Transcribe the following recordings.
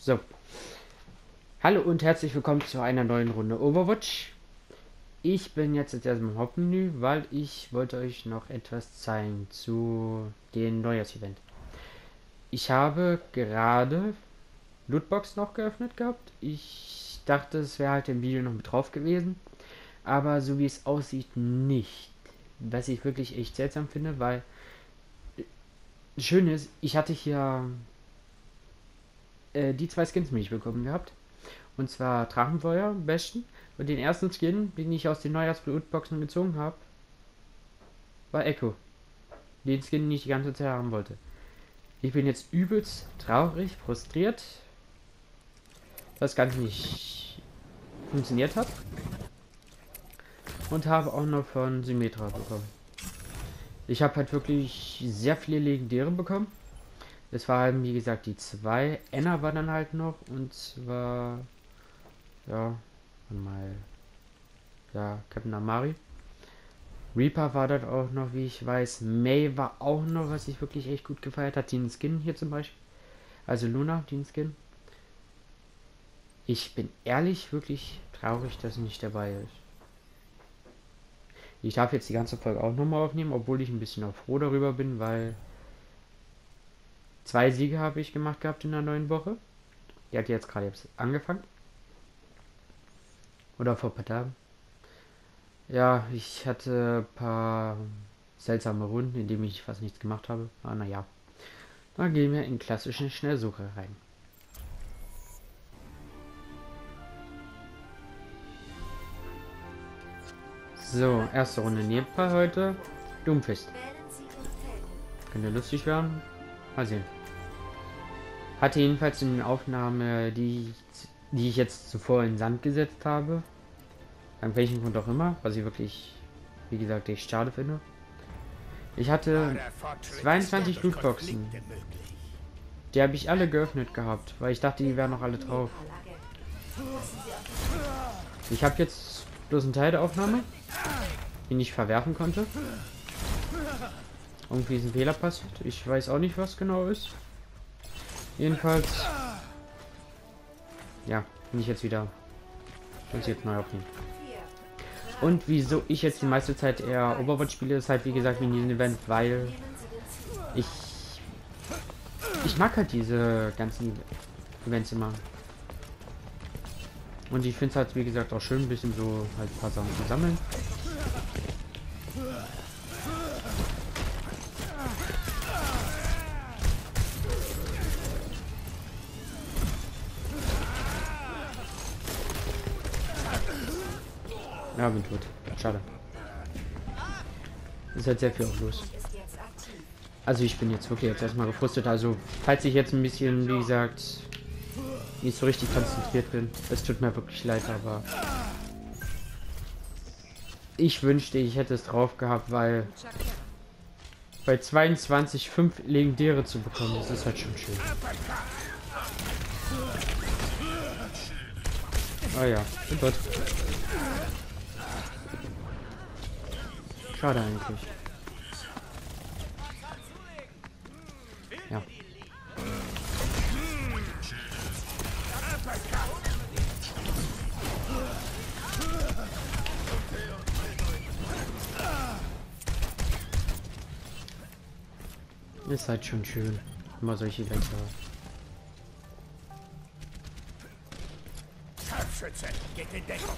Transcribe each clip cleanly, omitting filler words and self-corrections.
So, hallo und herzlich willkommen zu einer neuen Runde Overwatch. Ich bin jetzt erstmal im Hauptmenü, weil ich wollte euch noch etwas zeigen zu dem Neujahrsevent. Ich habe gerade Lootbox noch geöffnet gehabt. Ich dachte, es wäre halt im Video noch mit drauf gewesen, aber so wie es aussieht, nicht. Was ich wirklich echt seltsam finde, weil schön ist, ich hatte hier die zwei Skins mich bekommen gehabt. Und zwar Drachenfeuer am besten. Und den ersten Skin, den ich aus den Neujahrsblutboxen gezogen habe, war Echo. Den Skin, den ich die ganze Zeit haben wollte. Ich bin jetzt übelst traurig, frustriert, dass das Ganze nicht funktioniert hat. Und habe auch noch von Symmetra bekommen. Ich habe halt wirklich sehr viele Legendäre bekommen. Es waren wie gesagt die zwei. Enna war dann halt noch und zwar ja mal Captain Amari. Reaper war dort auch noch, wie ich weiß. May war auch noch, was ich wirklich echt gut gefeiert hat. Den Skin hier zum Beispiel. Also Luna, den Skin. Ich bin ehrlich wirklich traurig, dass er nicht dabei ist. Ich darf jetzt die ganze Folge auch nochmal aufnehmen, obwohl ich ein bisschen auch froh darüber bin, weil 2 Siege habe ich gemacht gehabt in der neuen Woche. Die hat jetzt gerade angefangen. Oder vor ein paar Tagen. Ja, ich hatte ein paar seltsame Runden, in denen ich fast nichts gemacht habe. Aber naja. Dann gehen wir in klassische Schnellsuche rein. So, erste Runde Nepal heute. Doomfist. Könnte lustig werden. Mal sehen. Hatte jedenfalls in den Aufnahmen, die ich jetzt zuvor in den Sand gesetzt habe. An welchem Grund auch immer, was ich wirklich, wie gesagt, echt schade finde. Ich hatte 22 Lootboxen. Die habe ich alle geöffnet gehabt, weil ich dachte, die wären noch alle drauf. Ich habe jetzt bloß einen Teil der Aufnahme, den ich verwerfen konnte. Irgendwie ist ein Fehler passiert. Ich weiß auch nicht, was genau ist. Jedenfalls, ja, bin ich jetzt wieder. Muss ich jetzt neu aufnehmen. Und wieso ich jetzt die meiste Zeit eher Overwatch spiele, ist halt wie gesagt in diesem Event, weil ich mag halt diese ganzen Events immer. Und ich finde es halt wie gesagt auch schön, ein bisschen so halt ein paar Sachen zu sammeln. Ja, bin tot. Schade. Ist halt sehr viel auch los. Also ich bin jetzt wirklich jetzt erstmal gefrustet. Also falls ich jetzt ein bisschen, wie gesagt, nicht so richtig konzentriert bin, es tut mir wirklich leid, aber ich wünschte, ich hätte es drauf gehabt, weil bei 22 5 Legendäre zu bekommen, das ist halt schon schön. Ah ja, bin tot. Schade eigentlich. Ja. Ist halt schon schön, immer solche Events haben. Scharfschütze, geht in Deckung.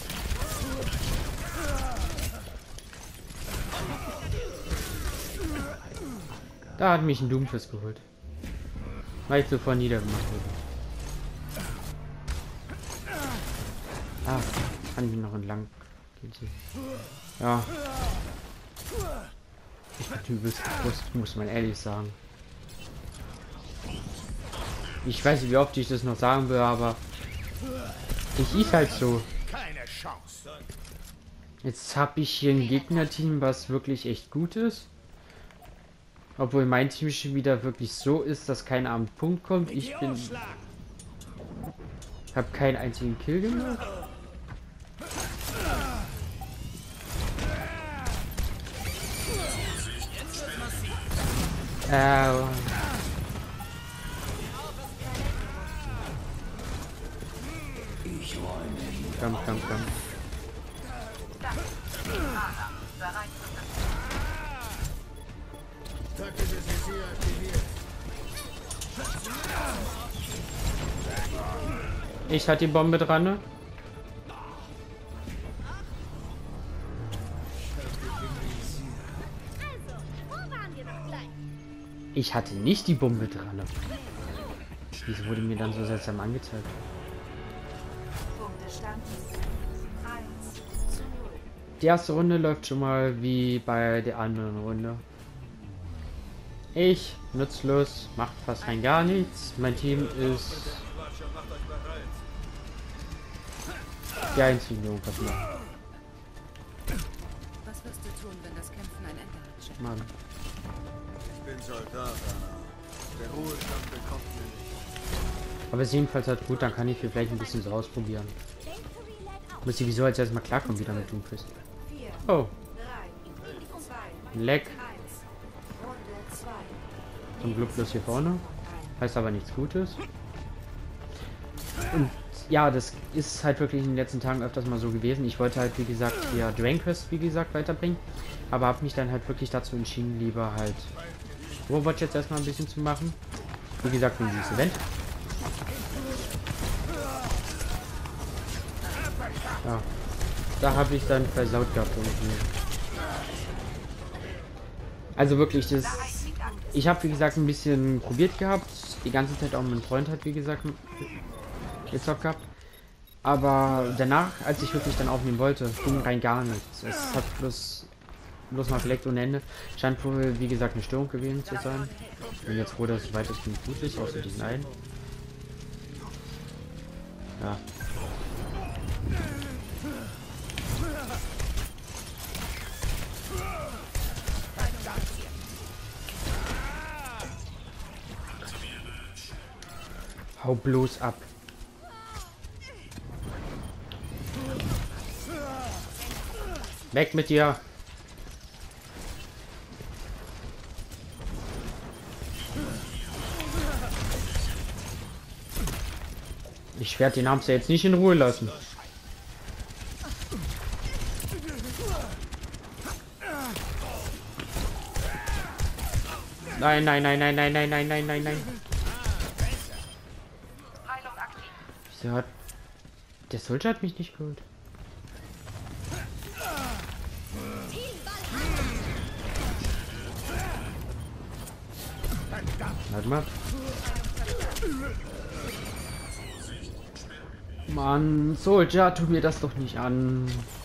Da hat mich ein Doomfist geholt. Weil ich sofort niedergemacht wurde. Ah, kann ich mich noch entlang gehen. Ja. Ich bin übelst gefrustet, muss man ehrlich sagen. Ich weiß nicht, wie oft ich das noch sagen will, aber ist halt so. Keine Chance. Jetzt habe ich hier ein Gegnerteam, was wirklich echt gut ist. Obwohl mein Team schon wieder wirklich so ist, dass keiner am Punkt kommt. Ich habe keinen einzigen Kill gemacht. Komm, komm, komm. Ich hatte die Bombe dran, ne? Ich hatte nicht die Bombe dran. Wieso wurde mir dann so seltsam angezeigt? Die erste Runde läuft schon mal wie bei der anderen Runde. Ich, nutzlos, macht fast rein gar nichts. Mein Team ist die einzige, die irgendwas macht. Was wirst du tun, wenn das Kämpfen ein Ende hat, Chef? Mann. Ich bin Soldat, Anna. Der Ruhestand bekommt mir nicht. Aber es ist jedenfalls halt gut, dann kann ich vielleicht ein bisschen so ausprobieren. Muss ich wieso als erstmal klarkommen wieder mit Doomfist. Oh. Leck. Zum Glück bloß hier vorne. Heißt aber nichts Gutes. Und ja, das ist halt wirklich in den letzten Tagen öfters mal so gewesen. Ich wollte halt, wie gesagt, hier Drain Quest, wie gesagt, weiterbringen. Aber habe mich dann halt wirklich dazu entschieden, lieber halt Overwatch jetzt erstmal ein bisschen zu machen. Wie gesagt, wegen dieses Event. Ja. Da habe ich dann versaut gehabt irgendwie. Also wirklich, das. Ich habe wie gesagt ein bisschen probiert gehabt. Die ganze Zeit auch mein Freund hat wie gesagt gezockt gehabt. Aber danach, als ich wirklich dann aufnehmen wollte, ging rein gar nichts. Es hat bloß mal vielleicht ohne Ende. Scheint wohl wie gesagt eine Störung gewesen zu sein. Ich bin jetzt froh, dass es weitestgehend gut ist, außer diesen einen. Ja. Hau bloß ab. Weg mit dir. Ich werde den Hamster jetzt nicht in Ruhe lassen. Nein, nein, nein, nein, nein, nein, nein, nein, nein, nein. Wieso hat... Der Soldier hat mich nicht geholt. Warte mal. Mann, Soldier, tu mir das doch nicht an.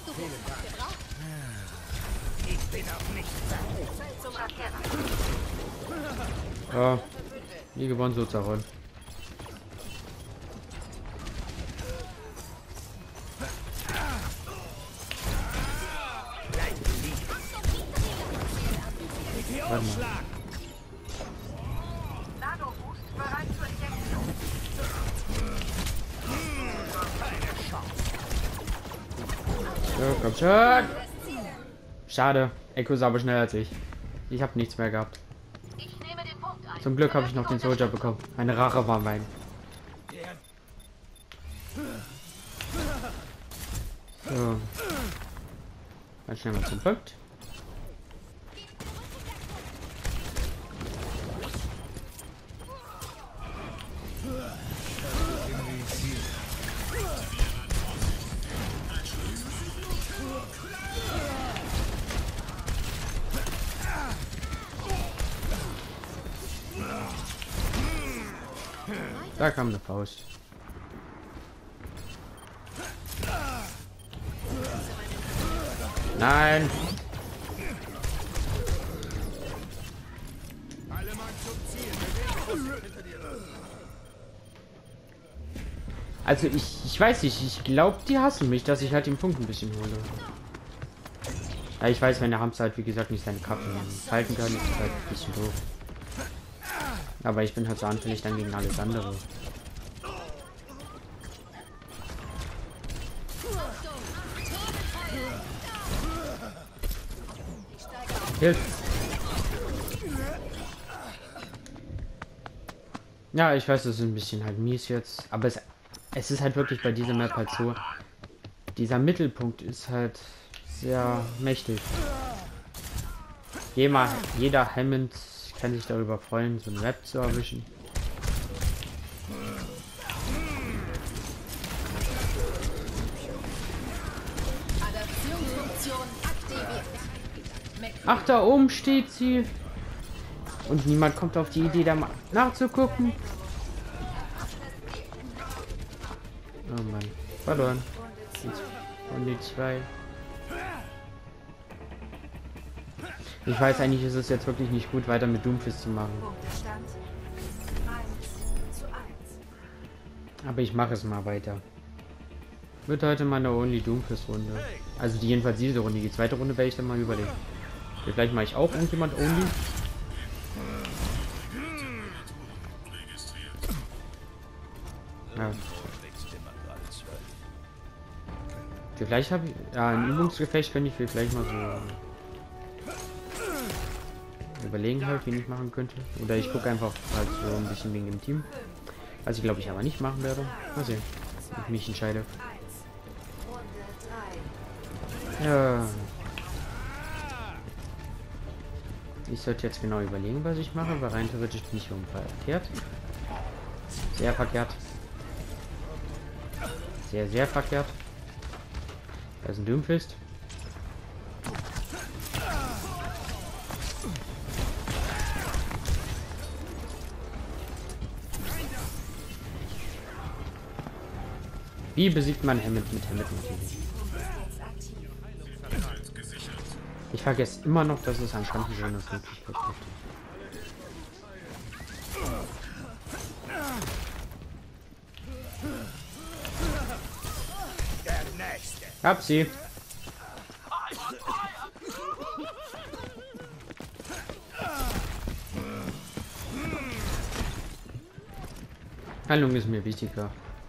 Ja, nie gewonnen, so zerrollen. Warte mal. So, komm schon. Schade. Echo ist aber schneller als ich. Ich habe nichts mehr gehabt. Zum Glück habe ich noch den Soldier bekommen. Eine Rache war mein. So. Ganz schnell mal zum Punkt. Da kam eine Faust. Nein. Also ich weiß nicht, ich glaube, die hassen mich, dass ich halt den Punkt ein bisschen hole. Ja, ich weiß, wenn der Hamster halt wie gesagt nicht seine Kraft halten kann, ist das halt ein bisschen doof. Aber ich bin halt so anfällig dann gegen alles andere. Hilf! Ja, ich weiß, das ist ein bisschen halt mies jetzt, aber es es ist halt wirklich bei dieser Map halt so, dieser Mittelpunkt ist halt sehr mächtig. Jeder Hammond kann sich darüber freuen, so ein Map zu erwischen. Adaptionsfunktion aktiviert. Ach, da oben steht sie. Und niemand kommt auf die Idee, da mal nachzugucken. Oh Mann, verloren. Und die 2. Ich weiß, eigentlich ist es jetzt wirklich nicht gut, weiter mit Doomfist zu machen. Punktestand 1:1. Aber ich mache es mal weiter. Wird heute mal eine Only Doomfist Runde. Also die jedenfalls diese Runde. Die zweite Runde werde ich dann mal überlegen. Vielleicht mache ich auch irgendjemand Only. Ja. Vielleicht habe ich... Ja, ein Übungsgefecht könnte ich vielleicht mal so... überlegen halt, wen ich machen könnte. Oder ich gucke einfach halt so ein bisschen wegen dem Team. Was ich glaube ich aber nicht machen werde. Mal sehen, ob ich mich entscheide. Ja. Ich sollte jetzt genau überlegen, was ich mache, weil rein theoretisch bin ich verkehrt. Sehr verkehrt. Sehr, sehr verkehrt. Da ist ein Doomfist. Wie besiegt man Hammond mit Hammond natürlich? Ich vergesse immer noch, dass es anscheinend eine Möglichkeit gibt. Der nächste. Hab sie. Heilung ist mir wichtiger.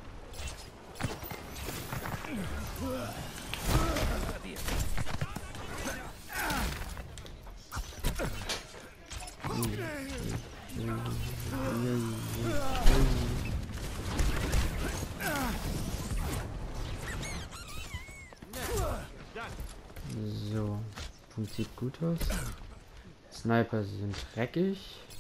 So, Punkt sieht gut aus. Sniper sind dreckig.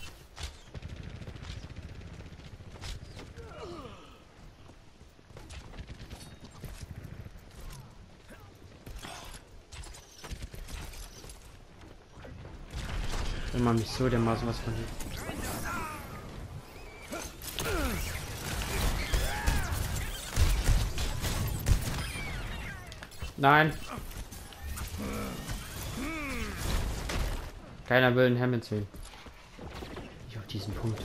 Wenn man mich so dermaßen was von hier. Nein. Keiner will einen Hammond sehen. Ich auf diesen Punkt.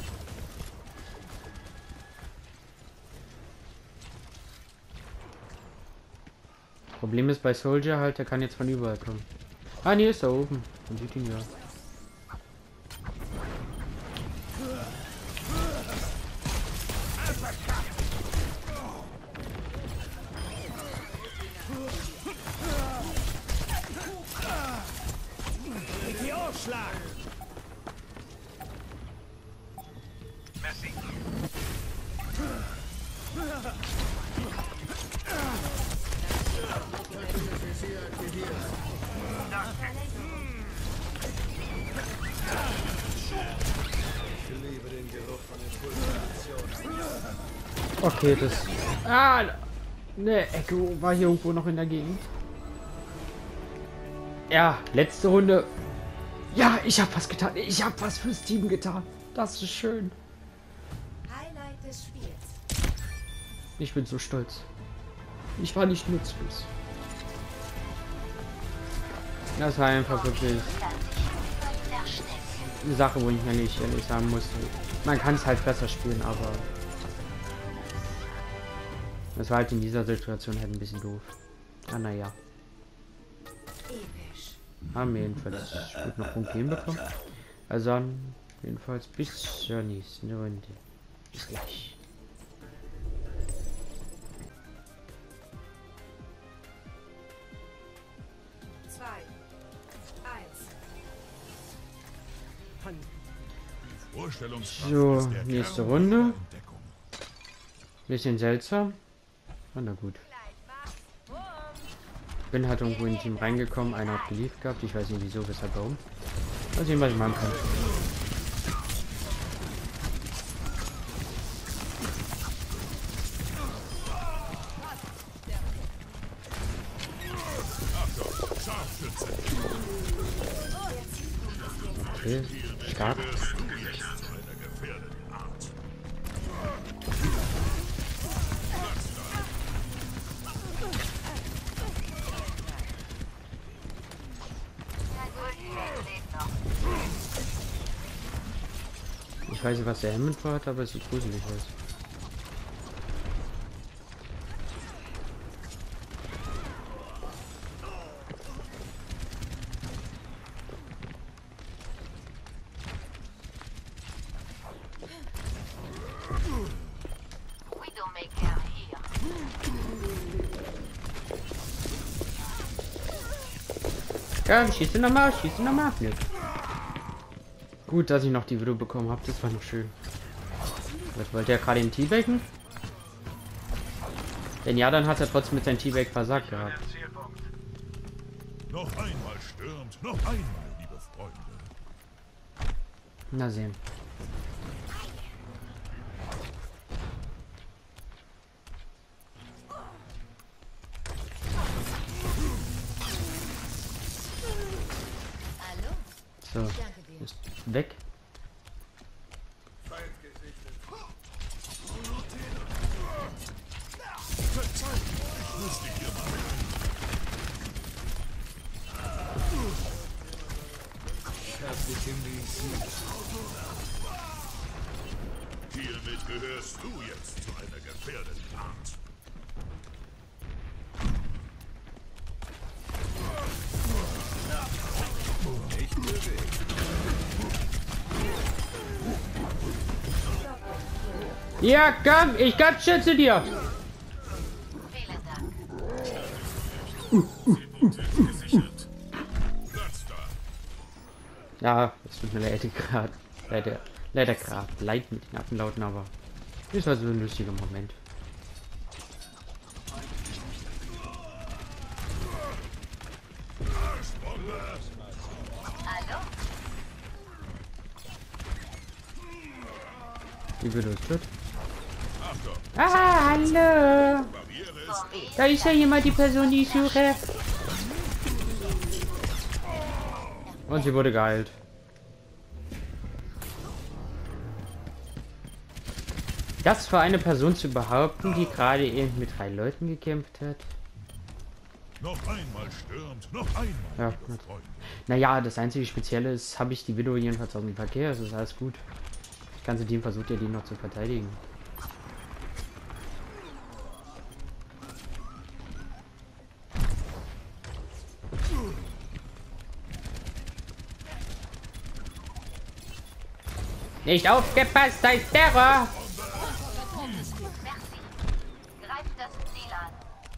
Problem ist bei Soldier halt, der kann jetzt von überall kommen. Ah, nee, ist da oben. Man sieht ihn ja. Meteorschlag. Merci. Ich liebe den Geruch von Impulsation. Okay, das... Ah! Ne, Echo war hier irgendwo noch in der Gegend. Ja, letzte Runde. Ja, ich habe was getan. Ich habe was fürs Team getan. Das ist schön. Highlight des Spiels. Ich bin so stolz. Ich war nicht nutzlos. Das war einfach wirklich eine Sache, wo ich ehrlich sagen musste. Man kann es halt besser spielen, aber das war halt in dieser Situation halt ein bisschen doof. Ah, naja. Episch. Haben wir jedenfalls gut noch Punkte hinbekommen. Also dann jedenfalls bis zur nächsten Runde. Bis gleich. So, nächste Runde. Bisschen seltsam. Ah, na gut. Bin halt irgendwo in ein Team reingekommen, einer hat geliebt gehabt. Ich weiß nicht wieso, weshalb, warum. Mal sehen, was ich machen kann. Okay, stark. Ich weiß nicht, was der Hammond vorhat, aber es sieht gruselig aus. Ja, schieße nochmal, schieße nochmal. Nee. Gut, dass ich noch die Video bekommen habe, das war noch schön. Was wollte er gerade den Teabaggen? Denn ja, dann hat er trotzdem mit seinem Teabag versagt gehabt. Noch einmal stürmt, noch einmal, liebe Freunde. Na sehen. So, ist weg. Hiermit gehörst du jetzt zu einer gefährdeten Art. Ja, komm, ich schütze dir. Ja, es tut mir leider gerade leid mit den Affenlauten, aber ist also ein lustiger Moment. Wie wird das wird? Ah, hallo! Da ist ja jemand, die Person, die ich suche. Und sie wurde geheilt. Das für eine Person zu behaupten, die gerade eben mit 3 Leuten gekämpft hat. Noch einmal stürmt, noch einmal, Ja, liebe Freunde. naja, das einzige Spezielle ist, habe ich die Video jedenfalls aus dem Verkehr, das ist alles gut. Das ganze Team versucht ja, die noch zu verteidigen. Nicht aufgepasst, da ist Terror! Greift das Ziel an.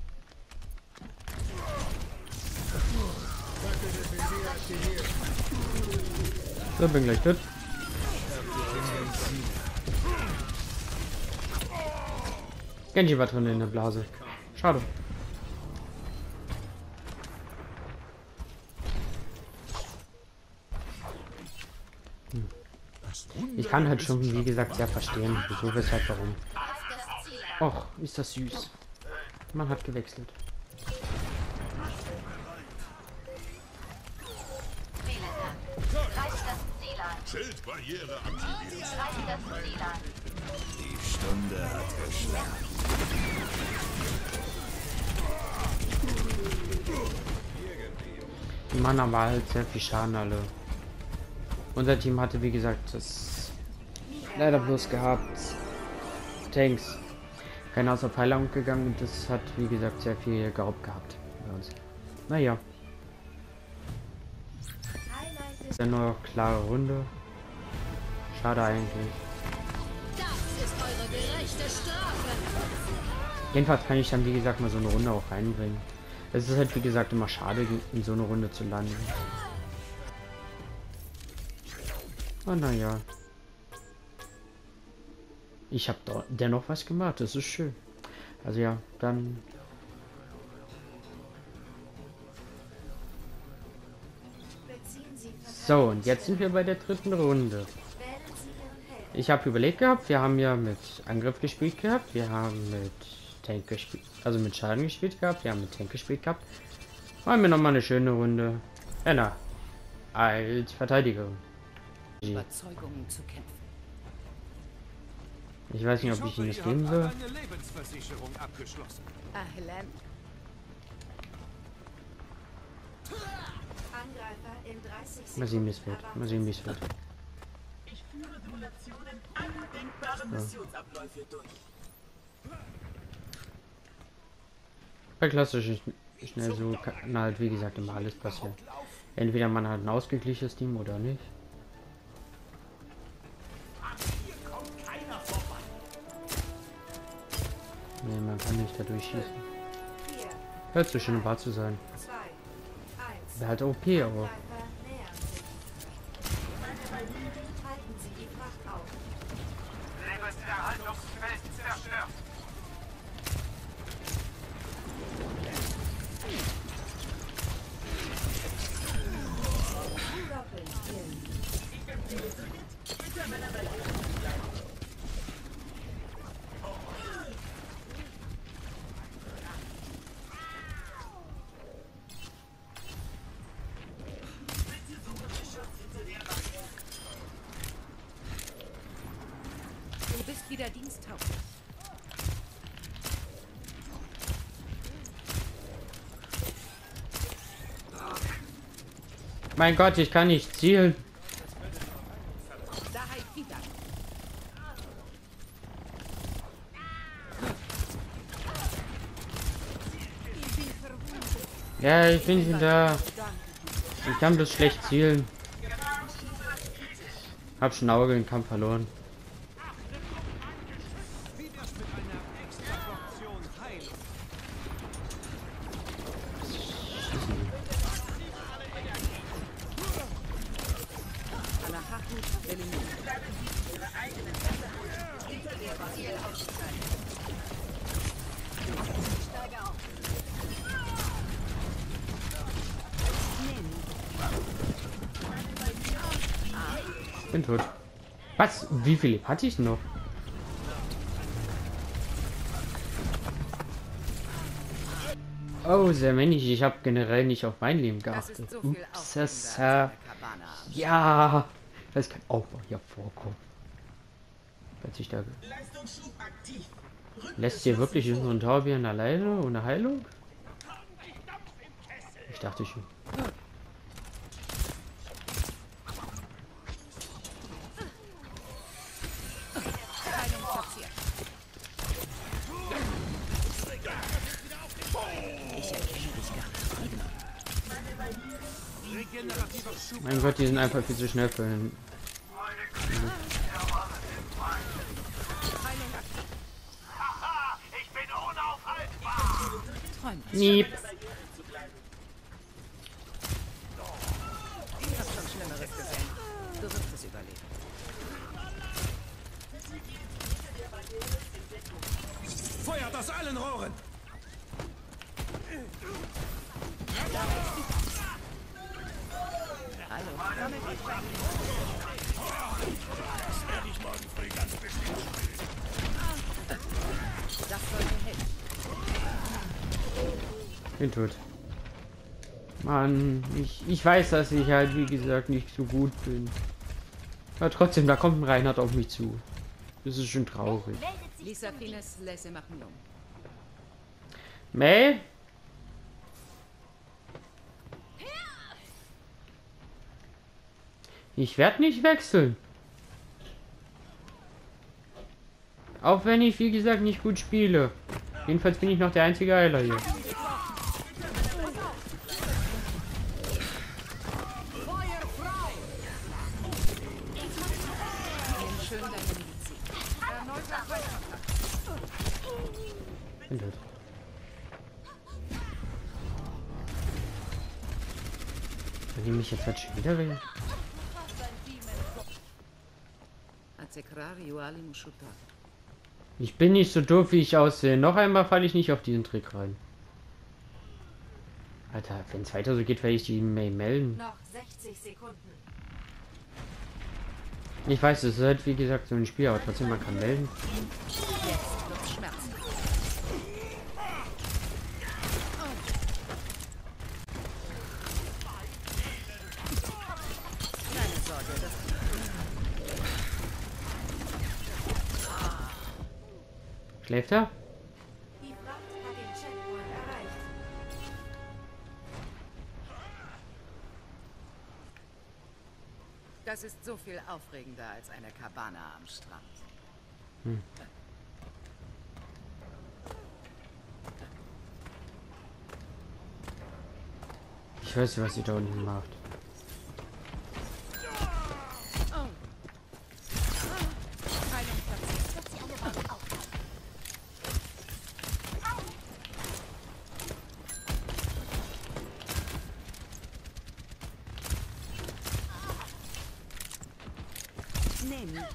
So, bin gleich tot. Genji war drin in der Blase. Schade. Ich kann halt schon, wie gesagt, sehr verstehen, wieso, weshalb, warum. Och, ist das süß. Man hat gewechselt. Greift das Ziel an. Schildbarriere aktiviert. Greift das Ziel an. Die Stunde hat geschlagen. Die Mann aber halt sehr viel Schaden alle. Unser Team hatte, wie gesagt, das leider bloß gehabt. Tanks. Keiner aus der Pfeilung gegangen und das hat, wie gesagt, sehr viel geraubt gehabt bei uns. Naja. Ist ja nur klare Runde. Schade eigentlich. Das ist eure gerechte Strafe. Jedenfalls kann ich dann, wie gesagt, mal so eine Runde auch reinbringen. Es ist halt, wie gesagt, immer schade, in so eine Runde zu landen. Oh, naja. Ich habe da dennoch was gemacht, das ist schön. Also ja, dann... So, und jetzt sind wir bei der dritten Runde. Ich habe überlegt gehabt, wir haben ja mit Angriff gespielt gehabt, wir haben mit Tank gespielt, also mit Schaden gespielt gehabt, wir haben mit Tank gespielt gehabt. Machen wir noch mal eine schöne Runde. Anna als Verteidigerin. Überzeugungen zu kämpfen. Ich weiß nicht, ob ich Ihnen das geben soll. Eine Lebensversicherung abgeschlossen. Ahlan. Angreifer in 30 Mal sehen, wie es wird. Mal sehen, wie es wird. Ich führe Simulationen undenkbare Missionsabläufe durch. Bei klassischen schnell so kann halt wie gesagt immer alles passieren. Entweder man hat ein ausgeglichenes Team oder nicht. Nee, man kann nicht da durchschießen. Hört so schön wahr zu sein. 2, 1. Wäre halt OP, aber Angreifer nähern sich. Halten Sie die Fracht auf. Lebenserhaltungsfeld zerstört. Doppelkill. Du bist wieder diensttauglich. mein Gott, ich kann nicht zielen. Daher wieder. Ja, ich bin schon da. Ich kann bloß schlecht zielen. Hab schon Auge im Kampf verloren. Wie wär's mit einer extra Portion Heilung? Anahaku eliminiert. Bin tot. Was? Wie viel hatte ich noch? Oh, sehr wenig. Ich habe generell nicht auf mein Leben Das geachtet. ist so viel Ups, aufregender, als eine Cabana. ja. Das kann auch mal hier vorkommen. Als ich da Leistungsschub aktiv. lässt hier wirklich Inventar wie alleine ohne Heilung? Ich dachte schon. Heilung platziert. Ich erkenne dich gar nicht. Regenerativer Schub. Mein Gott, die sind einfach viel zu schnell für den. Heilung aktiv. Haha, ich bin unaufhaltbar. Träum was. Niep. Ich hab schon Schlimmeres gesehen. Du wirst es überleben. Feuert aus allen Rohren. Hallo. Sammelt euch bei. Das sollte helfen. Bin tot. Mann, ich weiß, dass ich halt, wie gesagt, nicht so gut bin. Aber trotzdem, da kommt ein Reinhard auf mich zu. Das ist schon traurig. Lisa Fines, laissez Marion. May? Ich werde nicht wechseln. Auch wenn ich, wie gesagt, nicht gut spiele. Jedenfalls bin ich noch der einzige Heiler hier. Nimm schön deine Medizin. Erneuter Feuerkontakt. Bin tot. Soll die mich jetzt halt schon wieder wählen? Azekrar Yuali Mushuta. Ich bin nicht so doof, wie ich aussehe. Noch einmal falle ich nicht auf diesen Trick rein. Alter, wenn es weiter so geht, werde ich die Mail melden. Noch 60 Sekunden. Ich weiß, es ist halt wie gesagt so ein Spiel, aber trotzdem man kann melden. Jetzt wird's schmerzen. Keine Sorge, das Schläft er? Die Fracht hat den Checkpoint erreicht. Das ist so viel aufregender als eine Cabana am Strand. Ich weiß nicht, was sie da unten macht. Heilung platziert. Nehmen.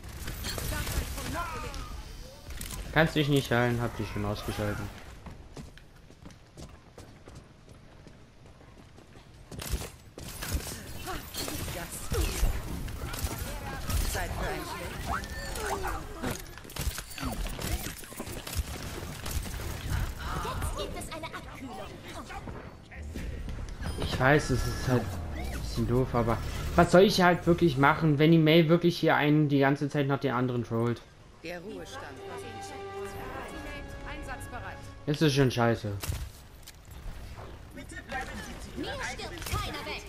Kannst dich nicht heilen, hab dich schon ausgeschaltet. Zeit für ein Schläfchen. Gibt es eine Abkühlung? Ich weiß, es ist halt ein bisschen doof, aber was soll ich halt wirklich machen, wenn die Mail wirklich hier einen die ganze Zeit nach den anderen trollt? Der Ruhestand war Den Checkpoint erreicht. Teammate einsatzbereit. Das ist schon scheiße. Bitte bleiben Sie zu Mir Ihrer stirbt eigenen keiner weg.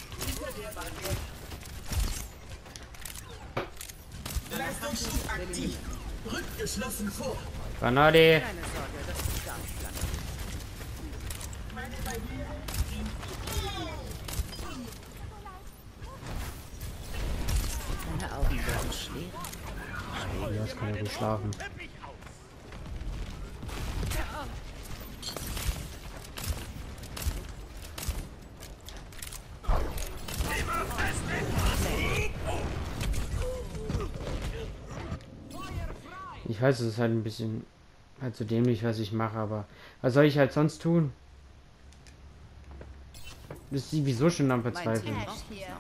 Leistungsschub aktiv. Rückt geschlossen vor. Granate! Keine Sorge, das ist gar nicht lange. Deine Augen werden schwer. Ja, das kann ja gut schlafen. Ich weiß, es ist halt ein bisschen halt so dämlich, was ich mache, aber was soll ich halt sonst tun? Das ist sowieso schon am Mein Verzweifeln. Team braucht mich noch.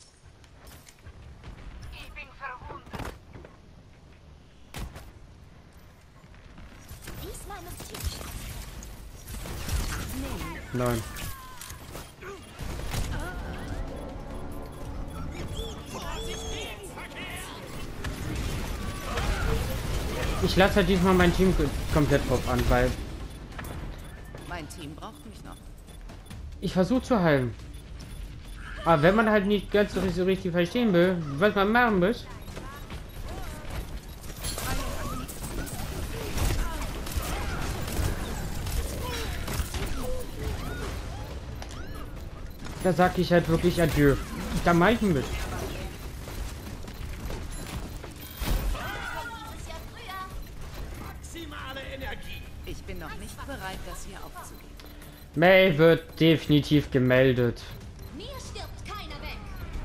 Diesmal muss ich Nein. Ich lasse halt diesmal mein Team komplett drauf an, weil Mein Team braucht mich noch. ich versuche zu heilen. Aber wenn man halt nicht ganz so richtig verstehen will, was man machen muss, da sag ich halt wirklich Adieu. Da mach ich mit. dieses Jahr früher. Maximale Energie. Ich bin noch nicht bereit, das hier aufzugeben. May wird definitiv gemeldet. Mir stirbt keiner weg.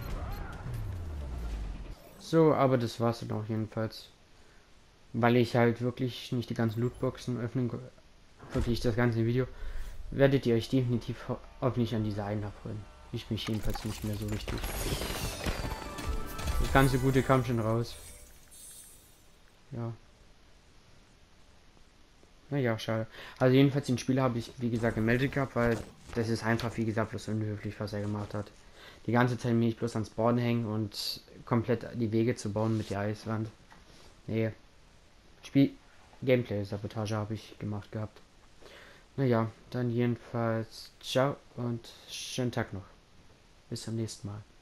So, aber das war's dann auch jedenfalls. Weil ich halt wirklich nicht die ganzen Lootboxen öffnen, wirklich das ganze Video, werdet ihr euch definitiv hoffentlich an diese einen freuen. Ich mich jedenfalls nicht mehr so richtig. Das ganze Gute kam schon raus. Ja. Naja, schade. Also jedenfalls den Spieler habe ich, wie gesagt, gemeldet gehabt, weil das ist einfach, wie gesagt, bloß unhöflich, was er gemacht hat. Die ganze Zeit mich bloß ans Boden hängen und komplett die Wege zu bauen mit der Eiswand. Nee. Gameplay-Sabotage habe ich gemacht gehabt. Naja, dann jedenfalls ciao und schönen Tag noch. Bis zum nächsten Mal.